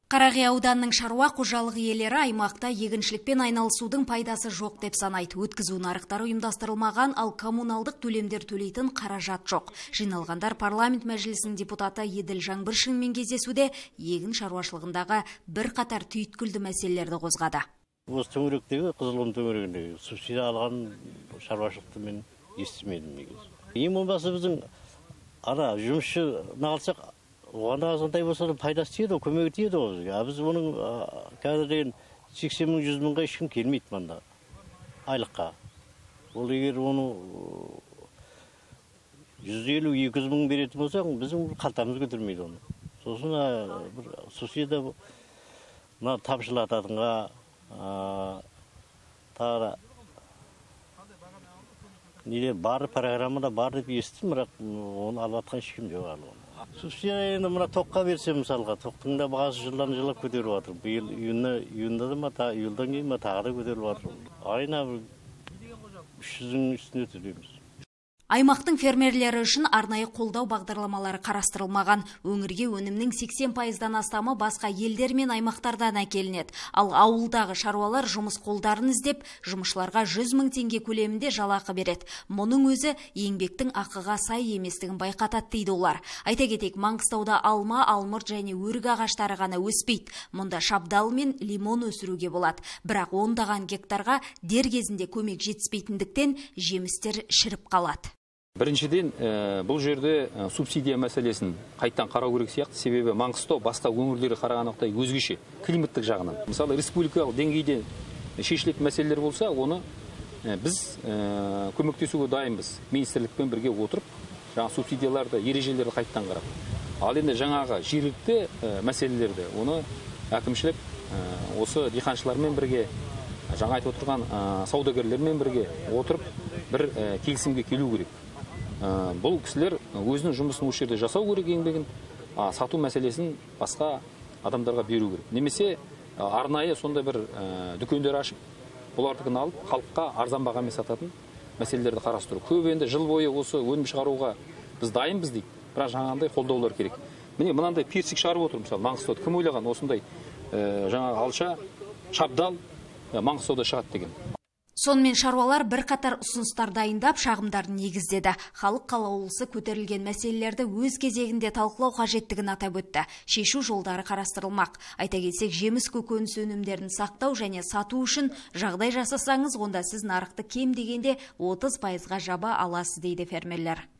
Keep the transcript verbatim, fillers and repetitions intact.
Қарағай ауданының шаруа қожалық иелері аймақта егіншілікпен айналысудың пайдасы жоқ деп санайды. Өткізу нарықтары ұйымдастырылмаған, ал коммуналдық төлемдер төлейтін қаражат жоқ. Жиналғандар парламент мәжілісінің депутаты Еділ Жаңбыршинмен кездесуде егін шаруашылығындағы бір қатар түйткілді мәселелерді қозғады. Осы төңіректегі, Қызылорда төңірегіндегі субсидия алған шаруашылықты мен естімедім негізі. Ең болмаса біздің ана жұмысшы алсақ, оған азғантай болса да пайдасы тиеді, көмегі тиеді ғой. Біз оның қазір деген сексен мың, жүз мыңға ешкім келмейді мында айлыққа. Ол егер оны жүз елу, екі жүз мың беретін болсақ, біздің қалтамыз көтермейді оны. Сосын бір субсидия мына тапшылататынға тағы неде бар, программада бар деп естідім, бірақ оны алыватқан ешкім жоқ әлі. Субсидия енді мына тоққа берсе мысалға, тоқтың да бағасы жылдан жылға көтеріліп жатыр. Биыл июнда да ма, июльдан кейін ма тағы да көтеріліп жатыр. Айына үш жүздің үстінде төлейміз. Аймақтың фермерлері үшін арнайы қолдау бағдарламалары қарастырылмаған. Өңірге өнімнің сексен пайыздан астамы басқа елдер мен аймақтардан әкелінеді. Ал ауылдағы шаруалар жұмыс қолдарын іздеп, жұмысшыларға жүз мың теңге көлемінде жалақы береді. Мұның өзі еңбектің ақыға сай еместігін байқатады дейді олар. Айта кетейік, Маңғыстауда алма, алмұрт және өрік ағаштары ғана өспейді. Мұнда шабдал мен лимон өсіруге болады. Бірақ ондаған гектарға дер кезінде көмек жетіспейтіндіктен жемістер шіріп қалады. Біріншіден, бұл жерде субсидия мәселесін қайттан қарау керек сияқты, себебі Маңғыстау басқа өңірлері қарағандықтай өзгеше климаттық жағынан. Мысалы, республикалық деңгейде шешілетін мәселелер болса, оны біз көмектесуге дайынбыз. Министрлікпен бірге отырып, жаңа субсидияларды, ережелерді қайттан қарап. Ал енді жаңағы жергілікті мәселелерді, оны әкімшілік осы диқаншылармен бірге, жаңа айтып отырған саудагерлермен бірге отырып, бір келісімге келу керек. Бұл кісілер өзінің жұмысын осы жерде жасау керек, еңбегін, сату мәселесін басқа адамдарға беру керек. Немесе арнайы сондай бір дүкендер ашып, олардығын алып, халыққа арзан бағамен сататын мәселелерді қарастыру. Көп енді жыл бойы осы өнім шығаруға біз дайынбыз дейді, бірақ жаңағындай қолдаулар керек. Міне мынандай персик шығарып отыр, мысалы, Маңғыстауда кім ойлаған осындай жаңағы алша, шабдал Маңғыстауда шығады деген. Сонымен шаруалар бір қатар ұсыныстар дайындап, шағымдарын негіздеді. Халық қалаулысы көтерілген мәселелерді өз кезегінде талқылау қажеттігін атап өтті. Шешу жолдары қарастырылмақ. Айта кетсек, жеміс көкөніс өнімдерін сақтау және сату үшін жағдай жасасаңыз, онда сіз нарықты кем дегенде отыз пайызға жаба аласыз дейді фермерлер.